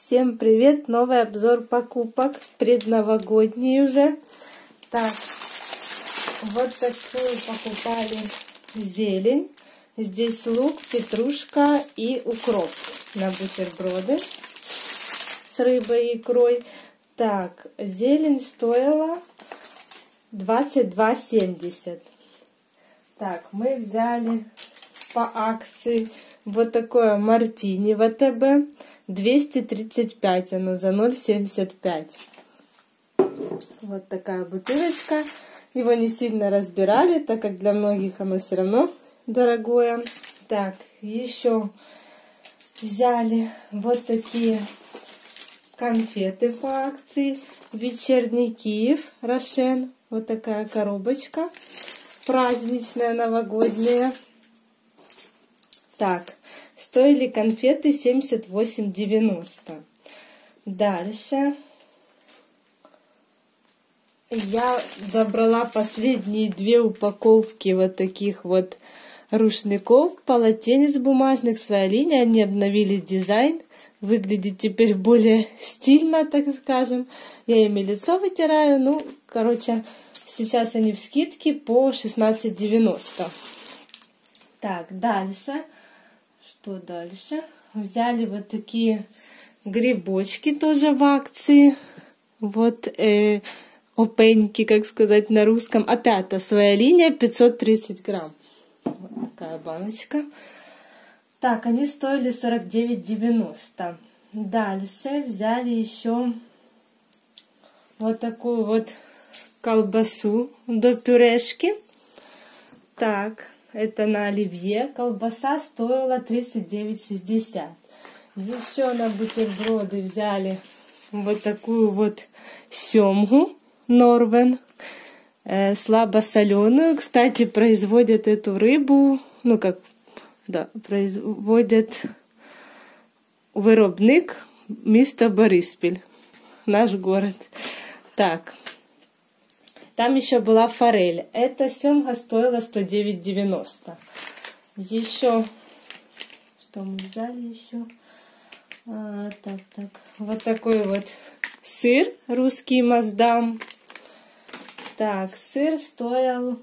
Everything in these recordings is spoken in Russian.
Всем привет! Новый обзор покупок, предновогодний уже. Так, вот такую покупали зелень. Здесь лук, петрушка и укроп на бутерброды с рыбой и икрой. Так, зелень стоила 22,70. Так, мы взяли по акции вот такое мартини в АТБ. 235 оно за 0,75. Вот такая бутылочка. Его не сильно разбирали, так как для многих оно все равно дорогое. Так, еще взяли вот такие конфеты по акции. Вечерний Киев, Рошен. Вот такая коробочка. Праздничная, новогодняя. Так, стоили конфеты 78,90. Дальше я забрала последние 2 упаковки вот таких вот рушников, полотенец бумажных, своя линия. Они обновили дизайн. Выглядит теперь более стильно, так скажем. Я ими лицо вытираю. Ну, короче, сейчас они в скидке по 16,90. Так, дальше. Что дальше? Взяли вот такие грибочки тоже в акции. Вот опеньки, как сказать на русском. Опять своя линия, 530 грамм. Вот такая баночка. Так, они стоили 49,90. Дальше взяли еще вот такую вот колбасу до пюрешки. Так, это на оливье. Колбаса стоила 39,60. Еще на бутерброды взяли вот такую вот семгу Норвен. Слабосоленую. Кстати, производят эту рыбу, ну как, да, производят виробник місто Бориспіль, наш город. Так, там еще была форель. Эта семга стоила 109,90. Еще, что мы взяли еще? Так, вот такой вот сыр, русский Маасдам. Так, сыр стоил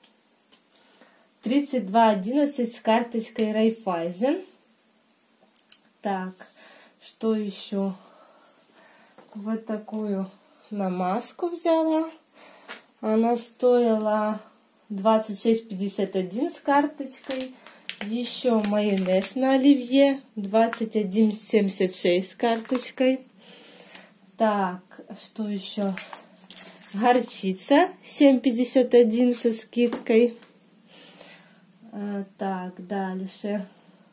32,11 с карточкой Райфайзен. Так, что еще? Вот такую намазку взяла. Она стоила 26,51 с карточкой. Еще майонез на оливье 21,76 с карточкой. Так, что еще? Горчица 7,51 со скидкой. Так, дальше.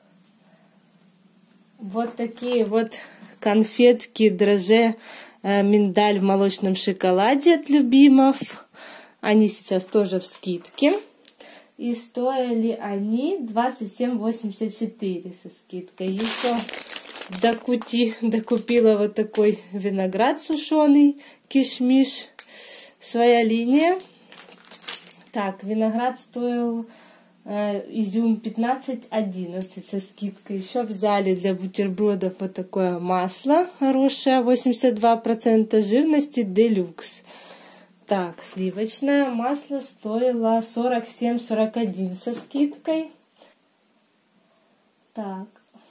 Вот такие вот конфетки драже миндаль в молочном шоколаде от Любимов. Они сейчас тоже в скидке. И стоили они 27,84 со скидкой. Еще докупила вот такой виноград сушеный, кишмиш, своя линия. Так, виноград стоил изюм 15,11 со скидкой. Еще взяли для бутербродов вот такое масло хорошее, 82% жирности, делюкс. Так, сливочное масло стоило 47,41 со скидкой. Так.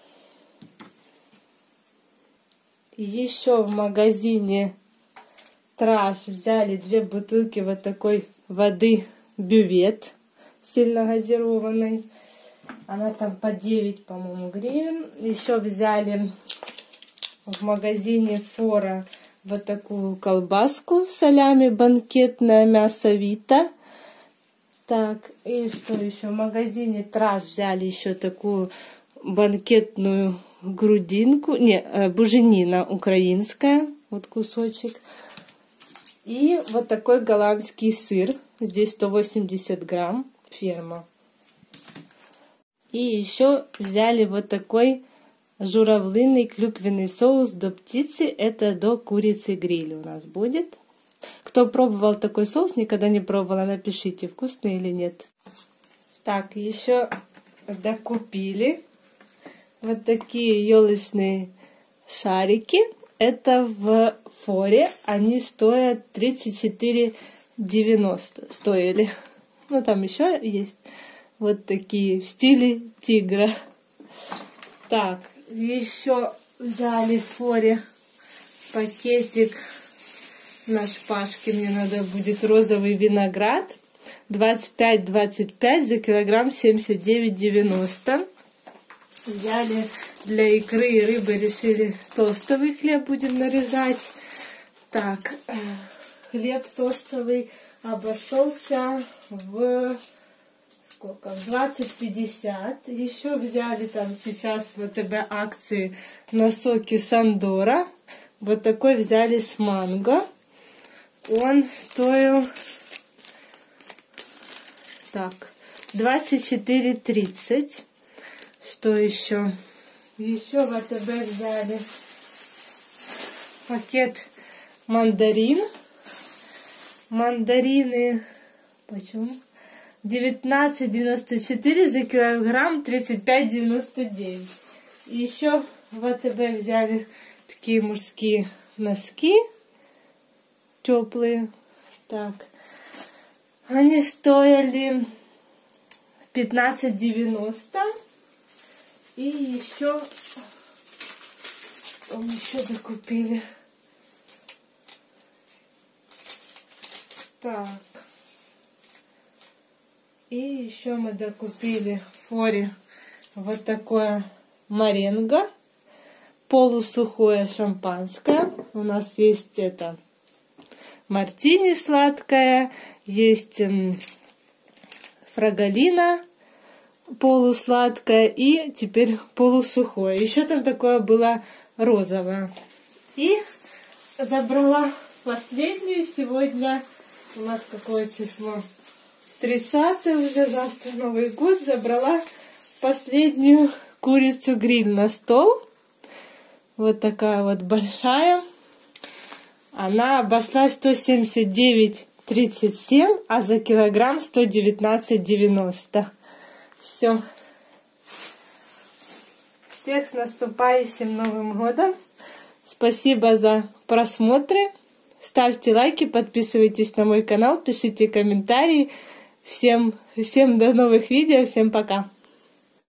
Еще в магазине Траш взяли 2 бутылки вот такой воды бювет сильно газированной. Она там по 9, по-моему, гривен. Еще взяли в магазине Фора вот такую колбаску салями банкетное мясо Вита. Так, и что еще? В магазине Траш взяли еще такую банкетную грудинку. Не, буженина украинская. Вот кусочек. И вот такой голландский сыр. Здесь 180 грамм. Ферма. И еще взяли вот такой журавлиный клюквенный соус до птицы. Это до курицы гриль у нас будет. Кто пробовал такой соус, никогда не пробовала, напишите, вкусный или нет. Так, еще докупили вот такие елочные шарики. Это в Форе. Они стоят 34,90 стоили. Ну, там еще есть вот такие в стиле тигра. Так, еще взяли в Форе пакетик на шпажке. Мне надо будет розовый виноград. 25,25 за килограмм 79,90. Взяли для икры и рыбы, решили тостовый хлеб будем нарезать. Так, хлеб тостовый обошелся в сколько? В 20,50. Еще взяли там сейчас в ВТБ акции на соки Сандора. Вот такой взяли с манго. Он стоил так 24,30. Что еще? Еще в ВТБ взяли пакет мандарин. Мандарины почему? 19,94 за килограмм 35,99. И еще в ВТБ взяли такие мужские носки теплые. Так. Они стоили 15,90. И еще что мы еще докупили? Так. И еще мы докупили в Форе вот такое маренго. Полусухое шампанское. У нас есть это мартини сладкое. Есть фрагалина полусладкое и теперь полусухое. Еще там такое было розовое. И забрала последнюю сегодня. У нас какое число? 30 уже, завтра Новый год. Забрала последнюю курицу гриль на стол. Вот такая вот большая. Она обошлась 179,37, а за килограмм 119,90. Все. Всех с наступающим Новым годом. Спасибо за просмотры. Ставьте лайки, подписывайтесь на мой канал, пишите комментарии. Всем до новых видео. Всем пока.